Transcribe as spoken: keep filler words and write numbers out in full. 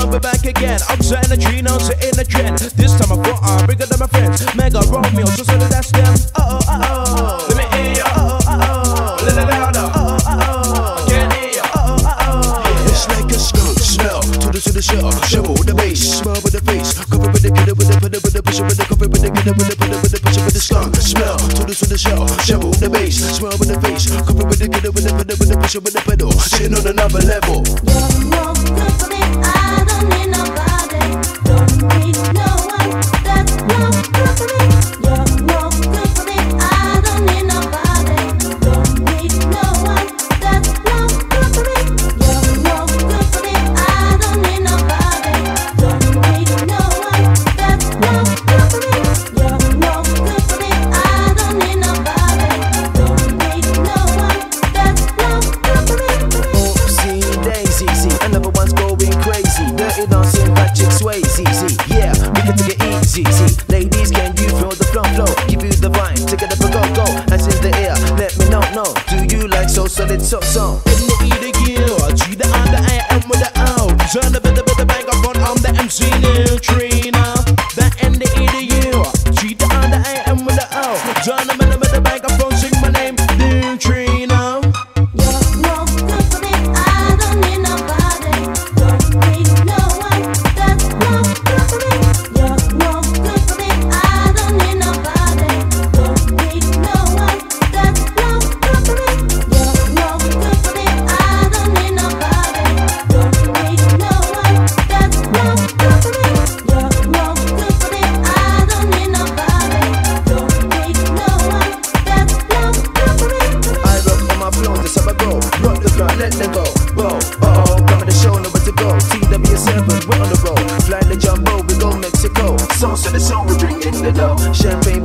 we'll be back again. Outside the tree, now sitting the trend. This time I thought I'm bigger than my friends. Mega Romeo, so so that's them. Uh oh, uh oh. Let me hear ya. Uh oh, uh oh. A little louder. Uh oh, uh oh. I can't hear ya. Uh oh, uh oh. It's like a skunk smell. To the to the shell, shovel the bass, smile with the face, cover with the kid with the put with the push with the cover with the kid with the put with the push with the skunk smell. To the to the shell, shovel the bass, smile with the face, cover with the kid with the put with the push with the pedal, sitting on another level. You're no good for me. I don't need nobody. Don't need no one. That's no good for me. You're no good for me. I don't need nobody. Don't need no one. That's no good for me. You're no good for me. I don't need nobody. Don't need no one. That's no good for me. You're no good for me. I don't need nobody. Don't need no one. That's no good for me. Oopsie daisy, see, another one's going crazy. Dirty dancing, Patrick Swayze, see, yeah, we can take it easy, see. Ladies, can you feel the flow, flow? Give you the vibe, take it up and go, go. Hands in the air, let me know, no. Do you like so solid, so, so? In the E the gear, G the R the A M with the O. Turn the bit the bit the bank up on, I'm the M C Neutrino. The N the E the U, G the R the A M with the O. Turn the bit the bit the bank up on, sing my name, Neutrino. You're no good for me. I don't need nobody. Don't need no one. That's no good for me. You're no good for me. I don't need nobody. Don't need no one. That's no good for me. You're no good for me. I don't need nobody. Don't need no one. That's no good for me. You're no good for me. I don't need nobody. Don't need no one. That's no good for me. I rock on my flow, that's how I go. Rock the ground, let them go. Whoa, uh oh, coming to show, nowhere to go. T W seven, we're on the road. Fly the jumbo, we go Mexico. Sauce to the song, we bring in the dough. Champagne